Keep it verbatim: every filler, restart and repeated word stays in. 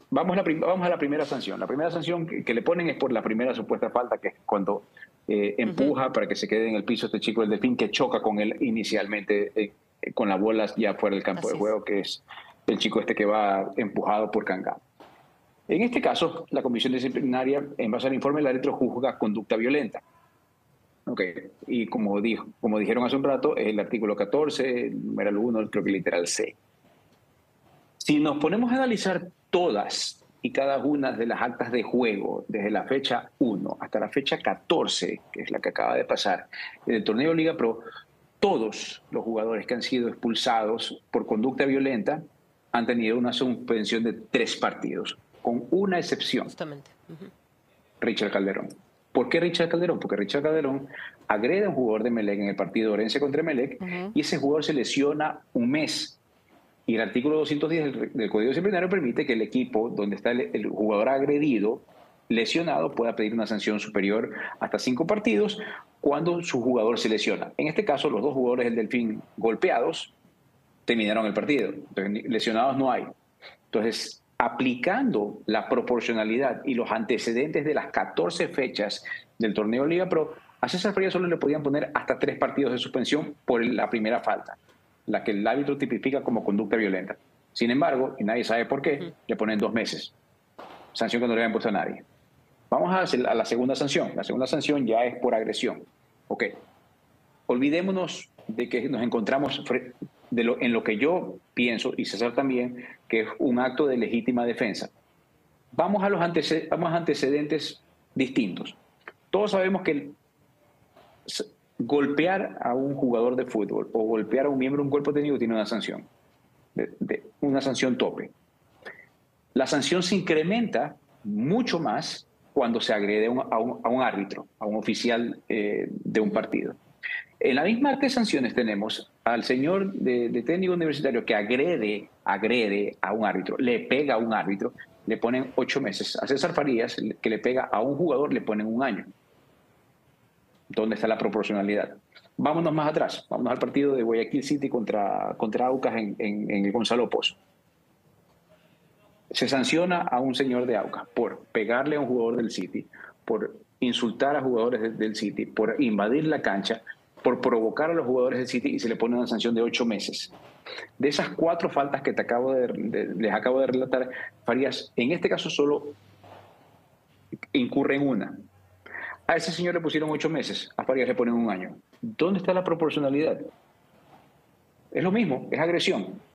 Vamos a, la prim- vamos a la primera sanción. La primera sanción que, que le ponen es por la primera supuesta falta, que es cuando eh, Ujú. empuja para que se quede en el piso este chico del Delfín, que choca con él inicialmente, eh, con la bola ya fuera del campo de Así es. juego, que es el chico este que va empujado por Kangá. En este caso, la comisión disciplinaria, en base al informe, el árbitro juzga conducta violenta. Ok, y como, dijo, como dijeron hace un rato, es el artículo catorce, numeral uno, creo que literal C. Si nos ponemos a analizar todas y cada una de las actas de juego, desde la fecha uno hasta la fecha catorce, que es la que acaba de pasar, en el torneo Liga Pro, todos los jugadores que han sido expulsados por conducta violenta han tenido una suspensión de tres partidos, con una excepción: Justamente. Ujú. Richard Calderón. ¿Por qué Richard Calderón? Porque Richard Calderón agrede a un jugador de Melec en el partido Orense contra Melec Ujú. y ese jugador se lesiona un mes. Y el artículo doscientos diez del, del Código Disciplinario permite que el equipo donde está el, el jugador agredido, lesionado, pueda pedir una sanción superior hasta cinco partidos cuando su jugador se lesiona. En este caso, los dos jugadores del Delfín golpeados terminaron el partido. Entonces, lesionados no hay. Entonces, aplicando la proporcionalidad y los antecedentes de las catorce fechas del torneo Liga Pro, a César Farías solo le podían poner hasta tres partidos de suspensión por la primera falta, la que el árbitro tipifica como conducta violenta. Sin embargo, y nadie sabe por qué, Ujú. le ponen dos meses, sanción que no le habían puesto a nadie. Vamos a, hacer, a la segunda sanción. La segunda sanción ya es por agresión. Ok, olvidémonos de que nos encontramos de lo, en lo que yo pienso, y César también, que es un acto de legítima defensa. Vamos a los antecedentes, vamos a antecedentes distintos. Todos sabemos que el, golpear a un jugador de fútbol o golpear a un miembro de un cuerpo técnico tiene una sanción, de, de, una sanción tope. La sanción se incrementa mucho más cuando se agrede a un, a un, a un árbitro, a un oficial eh, de un Ujú. partido. En la misma acta de sanciones tenemos al señor de, de técnico universitario que agrede, agrede a un árbitro, le pega a un árbitro, le ponen ocho meses. A César Farías, que le pega a un jugador, le ponen un año. ¿Dónde está la proporcionalidad? Vámonos más atrás, vámonos al partido de Guayaquil City contra, contra Aucas en, en, en el Gonzalo Pozo. Se sanciona a un señor de Aucas por pegarle a un jugador del City, por insultar a jugadores del City, por invadir la cancha, por provocar a los jugadores del City, y se le pone una sanción de ocho meses. De esas cuatro faltas que te acabo de, de, les acabo de relatar, Farías, en este caso solo incurre en una. A ese señor le pusieron ocho meses, a Farías le ponen un año. ¿Dónde está la proporcionalidad? Es lo mismo, es agresión.